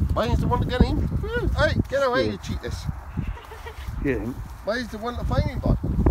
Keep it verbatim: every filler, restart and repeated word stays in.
Mine's the one to get him. Hey, get away, yeah. You cheat this. Yeah. Mine's the one to find him, bud.